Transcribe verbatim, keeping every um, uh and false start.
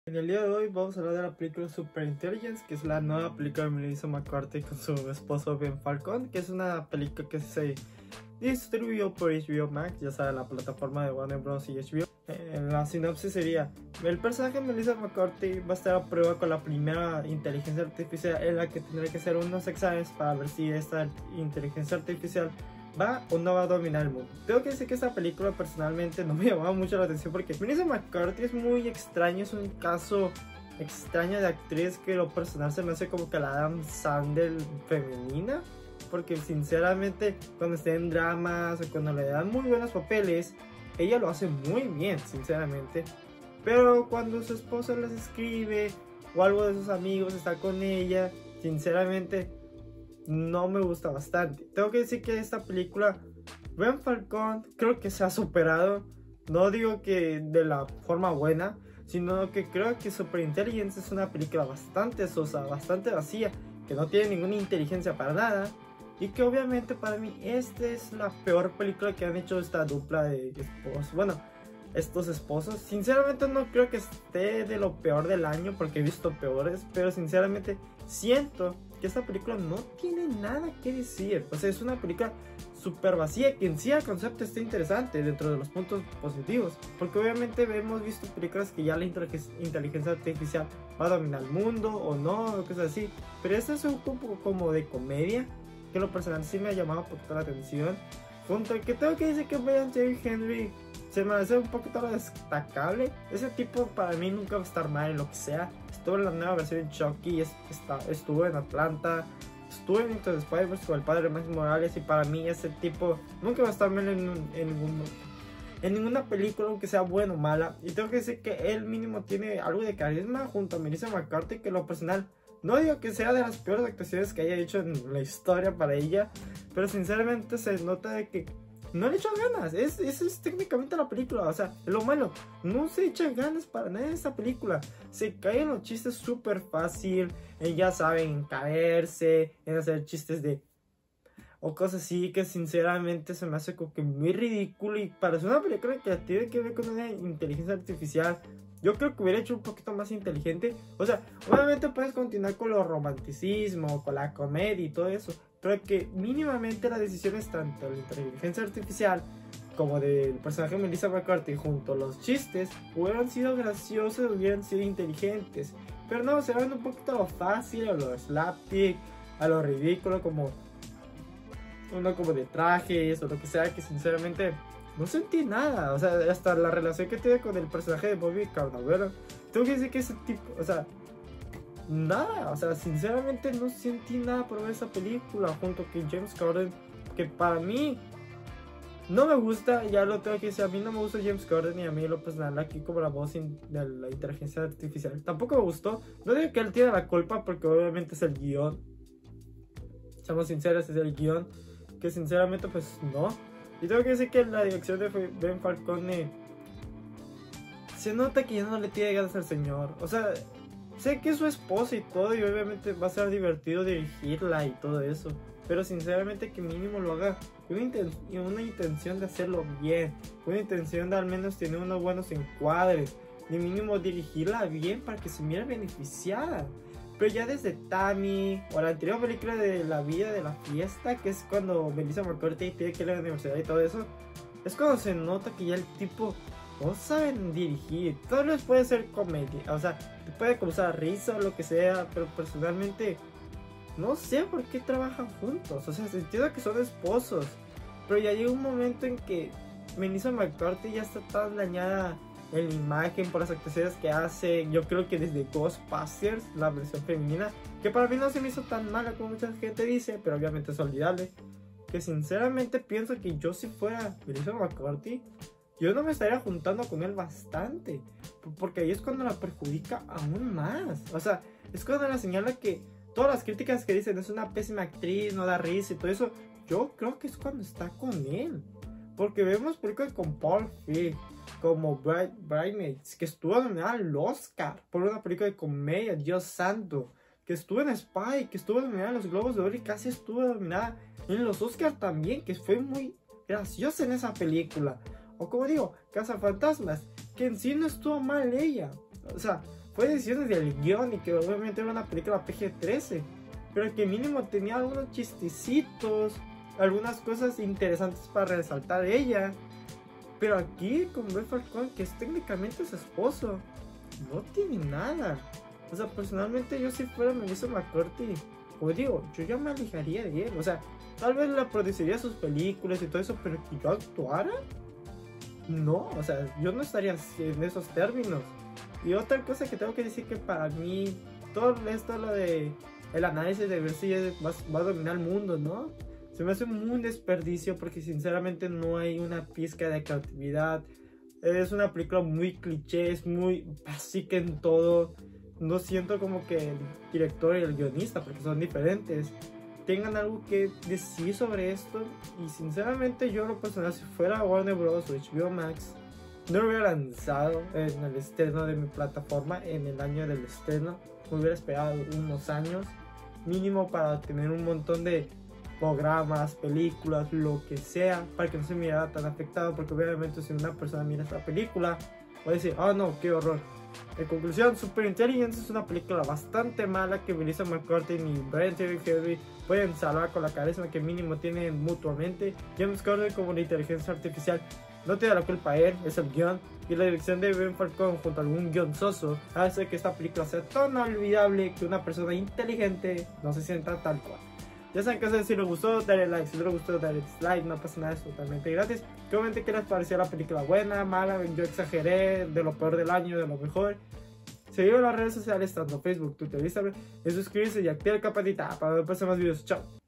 En el día de hoy vamos a hablar de la película Superintelligence, que es la nueva película de Melissa McCarthy con su esposo Ben Falcon, que es una película que se distribuyó por H B O Max, ya sea la plataforma de Warner Bros. Y H B O. Eh, la sinopsis sería: el personaje de Melissa McCarthy va a estar a prueba con la primera inteligencia artificial, en la que tendrá que hacer unos exámenes para ver si esta inteligencia artificial va o no va a dominar el mundo. Tengo que decir que esta película personalmente no me llamaba mucho la atención porque Melissa McCarthy es muy extraño, es un caso extraño de actriz que lo personal se me hace como que la Adam Sandler femenina, porque sinceramente cuando está en dramas o cuando le dan muy buenos papeles, ella lo hace muy bien, sinceramente. Pero cuando su esposa les escribe o algo de sus amigos está con ella, sinceramente no me gusta bastante. Tengo que decir que esta película, Ben Falcon, creo que se ha superado. No digo que de la forma buena, sino que creo que Superintelligence es una película bastante sosa, bastante vacía, que no tiene ninguna inteligencia para nada. Y que obviamente para mí esta es la peor película que han hecho esta dupla de esposos. Bueno, estos esposos. Sinceramente no creo que esté de lo peor del año, porque he visto peores. Pero sinceramente siento que esta película no tiene nada que decir. O sea, es una película súper vacía, que en sí el concepto está interesante dentro de los puntos positivos, porque obviamente hemos visto películas que ya la inteligencia artificial va a dominar el mundo o no, o cosas así. Pero esta es un poco como de comedia, que lo personal sí me ha llamado un poquito la atención. Junto al que tengo que decir que Brian Tyree Henry se me hace un poquito lo destacable. Ese tipo para mí nunca va a estar mal en lo que sea. Estuvo en la nueva versión de Chucky, está, estuvo en Atlanta, estuvo en Into the Spider-Verse con el padre de Miles Morales, y para mí ese tipo nunca va a estar mal en, en, ningún, en ninguna película, aunque sea buena o mala. Y tengo que decir que él mínimo tiene algo de carisma junto a Melissa McCarthy, que lo personal no digo que sea de las peores actuaciones que haya hecho en la historia para ella, pero sinceramente se nota de que no le echan ganas. Es, eso es técnicamente la película. O sea, lo malo, no se echan ganas para nada en esta película. Se caen los chistes súper fácil. Ya saben, en caerse, en hacer chistes de o cosas así, que sinceramente se me hace como que muy ridículo. Y para ser una película que tiene que ver con una inteligencia artificial, yo creo que hubiera hecho un poquito más inteligente. O sea, obviamente puedes continuar con lo romanticismo, con la comedia y todo eso, pero que mínimamente las decisiones tanto de la inteligencia artificial como del personaje de Melissa McCarthy junto a los chistes hubieran sido graciosos, hubieran sido inteligentes. Pero no, se van un poquito a lo fácil, a lo slapstick, a lo ridículo, como uno como de trajes o lo que sea, que sinceramente no sentí nada. O sea, hasta la relación que tiene con el personaje de Bobby Cannavaro, tengo que decir que ese tipo, o sea, nada. O sea, sinceramente no sentí nada por ver esa película, junto con James Corden, que para mí no me gusta. Ya lo tengo que decir, a mí no me gusta James Corden, y a mí lo personal aquí como la voz de la inteligencia artificial tampoco me gustó. No digo que él tiene la culpa, porque obviamente es el guión, seamos sinceros, es el guión, que sinceramente pues no. Y tengo que decir que la dirección de Ben Falcone se nota que ya no le tiene ganas al señor. O sea, sé que es su esposa y todo, y obviamente va a ser divertido dirigirla y todo eso, pero sinceramente que mínimo lo haga con una, inten una intención de hacerlo bien, con una intención de al menos tener unos buenos encuadres, de mínimo dirigirla bien para que se mire beneficiada. Pero ya desde Tammy o la anterior película de La vida de la fiesta, que es cuando Melissa McCarthy tiene que ir a la universidad y todo eso, es cuando se nota que ya el tipo no saben dirigir. Todo les puede ser comedia, o sea, te puede causar risa o lo que sea, pero personalmente no sé por qué trabajan juntos. O sea, entiendo que son esposos, pero ya llega un momento en que Melissa McCarthy ya está tan dañada en la imagen por las actuaciones que hace. Yo creo que desde Ghostbusters, la versión femenina, que para mí no se me hizo tan mala como mucha gente dice, pero obviamente es olvidable, que sinceramente pienso que yo, si fuera Melissa McCarthy, yo no me estaría juntando con él bastante, porque ahí es cuando la perjudica aún más. O sea, es cuando la señala que todas las críticas que dicen es una pésima actriz, no da risa y todo eso, yo creo que es cuando está con él. Porque vemos películas con Paul Feig, como Bright, Bridesmaids, que estuvo nominada al Oscar por una película de comedia, Dios santo, que estuvo en Spy, que estuvo nominada en los Globos de Oro, y casi estuvo nominada en los Oscar también, que fue muy graciosa en esa película. O como digo, Cazafantasmas, que en sí no estuvo mal ella. O sea, fue decisiones del guión y que obviamente era una película P G trece, pero que mínimo tenía algunos chistecitos, algunas cosas interesantes para resaltar ella. Pero aquí con Ben Falcón, que es técnicamente su esposo, no tiene nada. O sea, personalmente yo si fuera Melissa McCarthy, como digo, yo ya me alejaría de él. O sea, tal vez le produciría sus películas y todo eso, pero que yo actuara, no. O sea, yo no estaría en esos términos. Y otra cosa que tengo que decir, que para mí todo esto, lo de el análisis de ver si va, va a dominar el mundo, ¿no? Se me hace un desperdicio, porque sinceramente no hay una pizca de creatividad. Es una película muy cliché, es muy básica en todo. No siento como que el director y el guionista, porque son diferentes, tengan algo que decir sobre esto. Y sinceramente yo, lo personal, si fuera Warner Bros. O H B O Max, no lo hubiera lanzado en el estreno de mi plataforma, en el año del estreno. Me hubiera esperado unos años mínimo para tener un montón de programas, películas, lo que sea, para que no se mirara tan afectado, porque obviamente si una persona mira esta película va a decir, oh no, qué horror. En conclusión, Super Intelligence es una película bastante mala que Melissa McCarthy ni Brian Tyree Henry pueden salvar con la carisma que mínimo tienen mutuamente. James Corden como la inteligencia artificial no tiene la culpa a él, es el guión, y la dirección de Ben Falcón junto a algún guion soso hace que esta película sea tan olvidable que una persona inteligente no se sienta tal cual. Ya saben qué hacer. Si les gustó, dale like. Si no les gustó, dale dislike. No pasa nada, es totalmente gratis. Comenten qué les pareció la película, buena, mala. Yo exageré, de lo peor del año, de lo mejor. Seguidme en las redes sociales, tanto Facebook, Twitter, Instagram. Y suscribirse y activar la campanita para ver más videos. Chao.